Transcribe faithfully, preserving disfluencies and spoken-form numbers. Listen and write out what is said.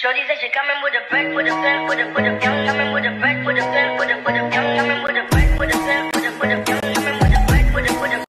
Shorty said she coming with a back, with a back, with a, with a,